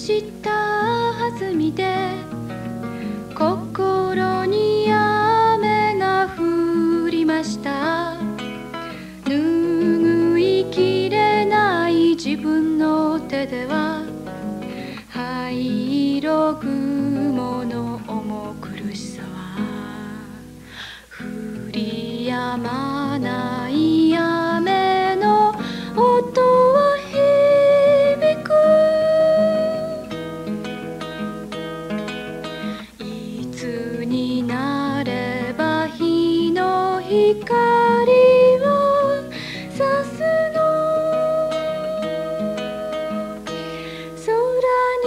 した弾みで心に雨が降りました。拭いきれない自分の手では灰色雲の重苦しさは降り止まない雨の音は響く。いつになれば日の光を差すの。空に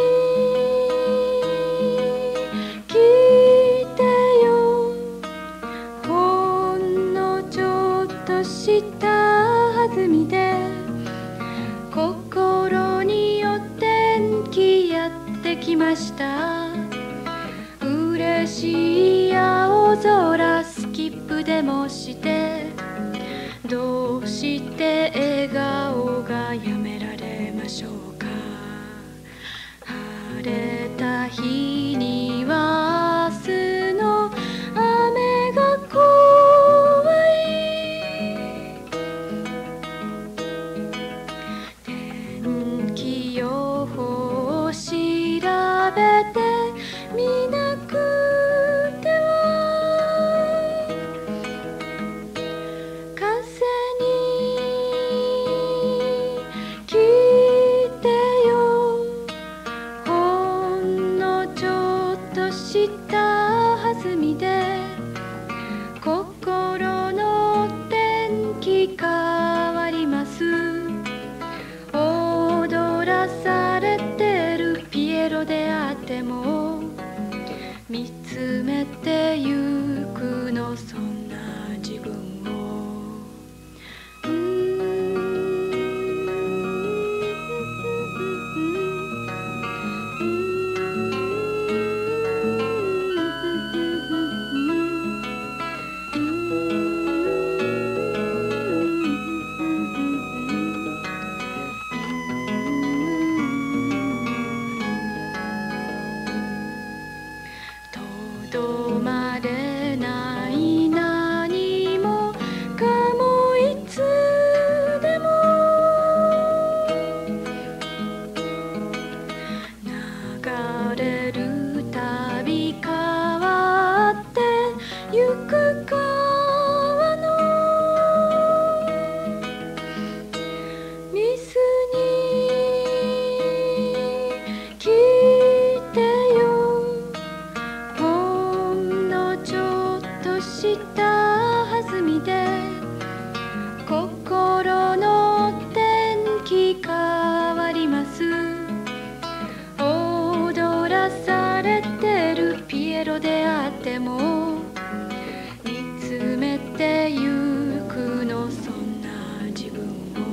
来てよ、ほんのちょっとした弾みで心にお天気やってきました。嬉しい青空スキップでもしてどうして笑顔がやめられましょうか。晴れた日には明日の雨が怖い。天気予報を調べてみなくては。風に来てよ、ほんのちょっとした弾みで心の天気変わります。踊らされてるピエロであっても見つめてゆくの、そんな自分を。とどまれない何もかもいつでも流れるたび変わってゆく川の水に来てよ、ほんのちょっとした弾みで心の天気変わります。踊らされてるピエロであっても見つめてゆくの、そんな自分を。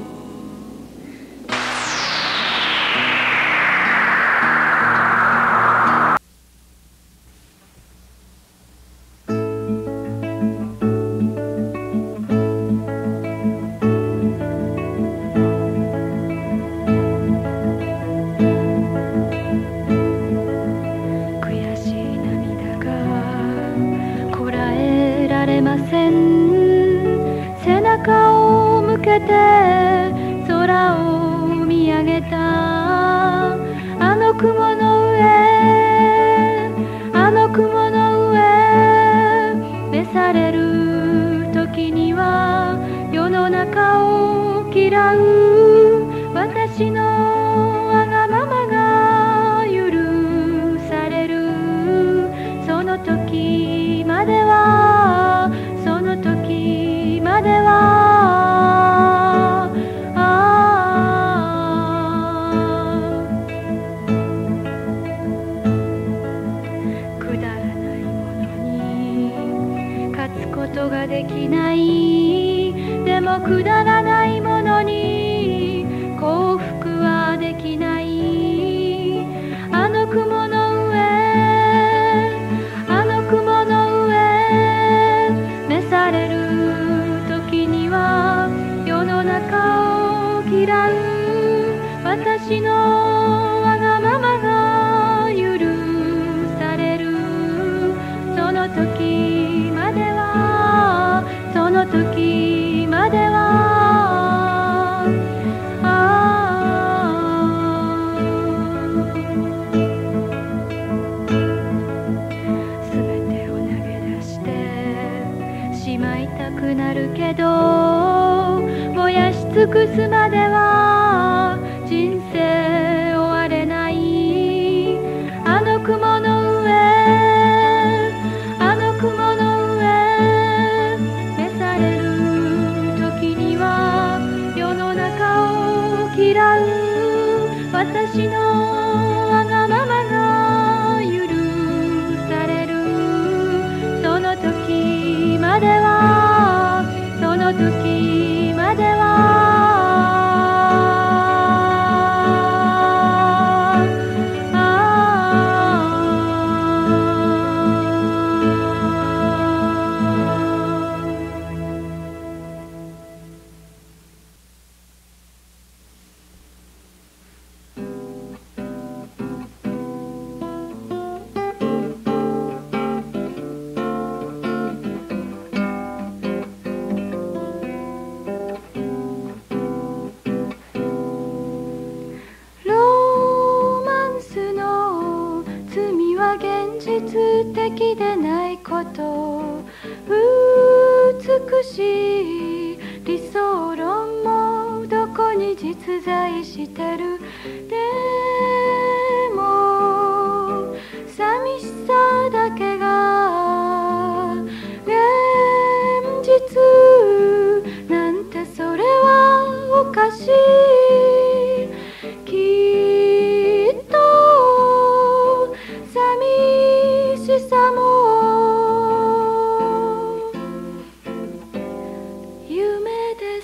悔しい涙がこらえられません。背中を向けて空を見上げたあの雲の上、あの雲の上、召される時には世の中を嫌う私のわがままが許される。その時までは、その時まではくだらないものに勝つことができない。でもくだらないものに幸福はできない。あの雲の上、あの雲の上、召される時には世の中を嫌う私のわがままがしまいたくなるけど、燃やし尽くすまでは人生終われない。あの雲の上、あの雲の上、召される時には世の中を嫌う私のわがままが許される。その時までは、その時までは的でないこと、美しい理想論もどこに実在してる。でも寂しさだけが現実なんて、それはおかしい。きっと寂しさも夢です。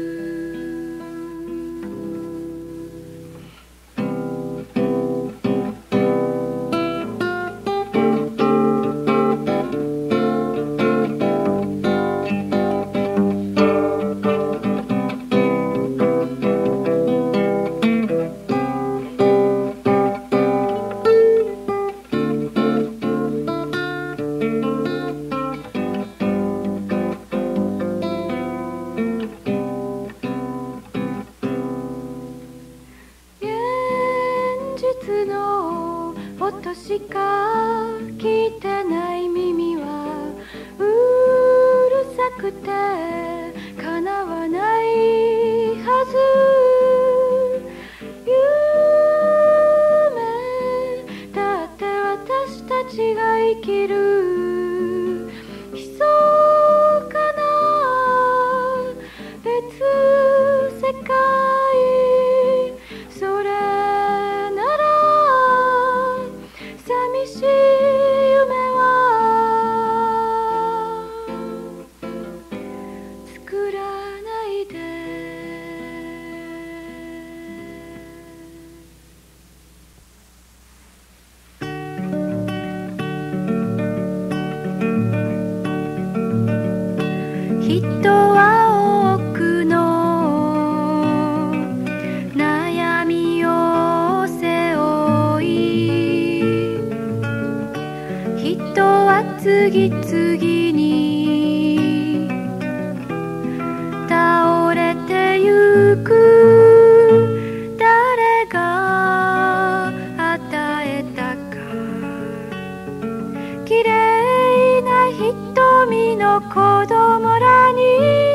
音しか聞いてない耳はうるさくてかなわないはず。夢だって私たちが生きる密かな別世界、それ寂しい夢は作らないで。人は多くの悩みを背負い、人は次々に倒れてゆく。誰が与えたか綺麗な瞳の子供らに、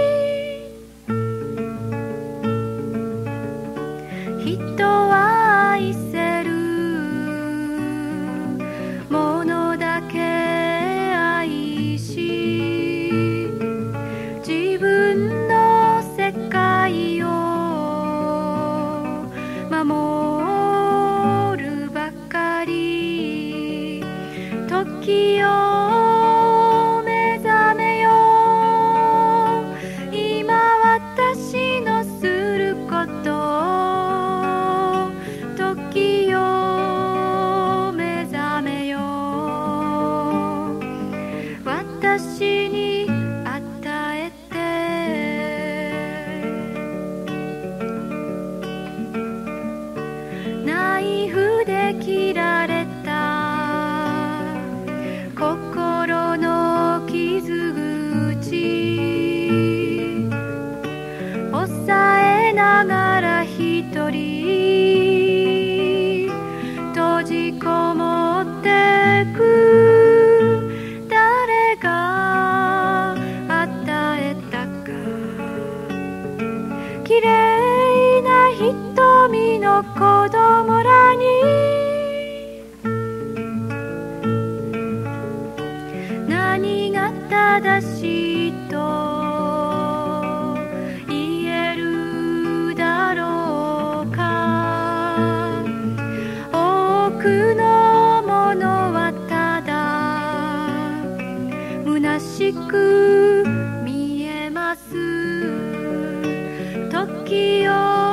人は愛せるものだけ愛し、自分の世界を守るばかり。時を目覚めよう、今私のすることを。時を目覚めよう、私に与えて。ナイフで切られた心の傷口、抑えながら一人閉じこもってく。誰が正しいと言えるだろうか。多くのものはただ虚しく見えます。時を